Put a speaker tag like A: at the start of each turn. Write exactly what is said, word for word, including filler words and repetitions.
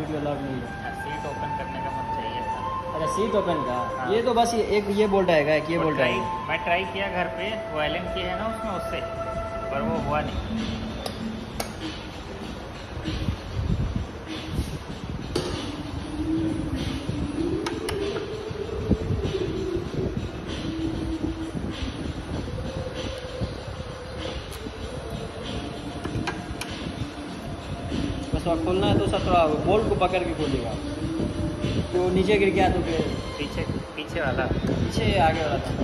A: Video allowed नहीं है।
B: Seat open करने का मन चाहिए था।
A: अच्छा सीट ओपन का।
B: हाँ।
A: ये तो बस ये एक ये बोल्ट आएगा, एक ये बोल्ट
B: ट्राई
A: आएगा।
B: मैं ट्राई किया घर पे, वो एलन की है ना उसमें, उससे, पर वो हुआ नहीं।
A: बस वहाँ खोलना है तो सब थोड़ा बोल्ट को पकड़ के खोलिएगा, तो नीचे गिर गया तो फिर
B: पीछे पीछे वाला,
A: पीछे आगे वाला था।